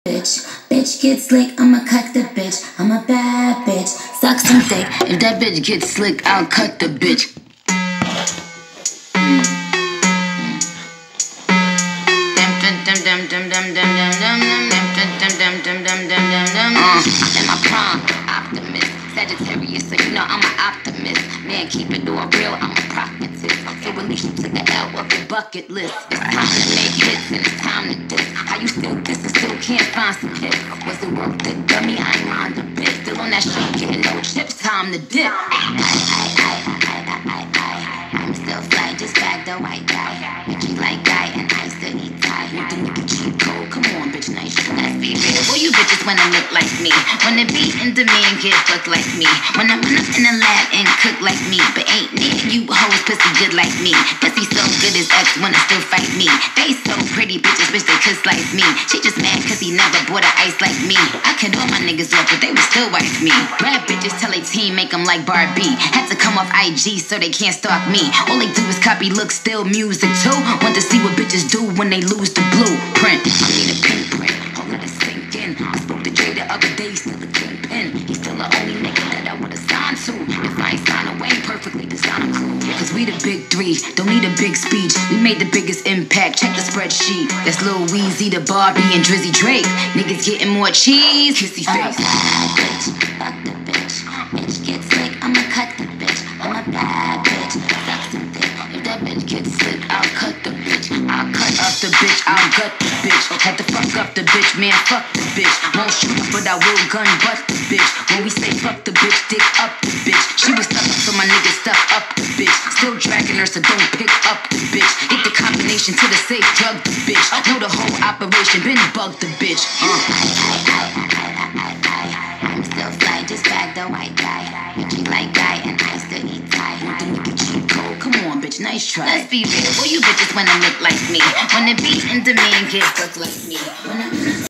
Bitch get slick, I'ma cut the bitch. I'm a bad bitch, suck some dick. If that bitch gets slick, I'll cut the bitch. In my prime, optimist, Sagittarius, so you know I'm an optimist. Man, keep it all real, I'm a prophetess. So at least you took the L off your bucket list. It's time to make hits and it's time to diss. How you still diss and still can't find some hits? Was it worth it, dummy? I ain't mind a bit. Still on that shit, getting no chips, time to dip. I'm still fly, just bag the white guy. Bitchy like guy, and I still eat Thai. You think you can cheat code? Come on, bitch, nice. Let's be real. Boy, you bitches wanna look like me. Wanna be in demand, get fucked like me. Wanna run up in the lab and cook like me. But ain't near you hoes pussy good like me. Pussy so good his ex wanna still fight me. They so pretty bitches wish they could slice me. She just mad cause he never bought a ice like me. I cut all my niggas off but they would still wife me. Rap bitches tell they team make them like Barbie. Had to come off IG so they can't stalk me. All they do is copy look, still music too. Want to see what bitches do when they lose the blueprint. I need a pinprint, oh let it sink in. I spoke to Jay the other day, still a kingpin. He's still the only nigga that I would've signed to. If I ain't signed away, perfectly designed crew. Cause we the big three, don't need a big speech. We made the biggest impact, check the spreadsheet. That's Lil Weezy, the Barbie, and Drizzy Drake. Niggas getting more cheese, kissy face. I'm a bad bitch, fuck the bitch. Bitch gets slick, I'ma cut the bitch. I'm a bad bitch, suck some dick. If that bitch gets slick, I'll cut the bitch. I'll cut up the bitch, I'll gut the bitch. Had to fuck up the bitch, man, fuck the bitch. Won't shoot her, but I will gun butt the bitch. When we say fuck the bitch, dick up the bitch. She was stuck up, so my niggas stuck up the bitch. Still dragging her, so don't pick up the bitch. Hit the combination to the safe, drug the bitch. Know the whole operation, been bug the bitch. I'm still fly, just bag the white guy. Bitchy like guy, and I still eat Thai. You think you can cheat code? Come on, bitch, nice try. Let's be real, boy, you bitches wanna look like me. Wanna be in demand, get fucked like me.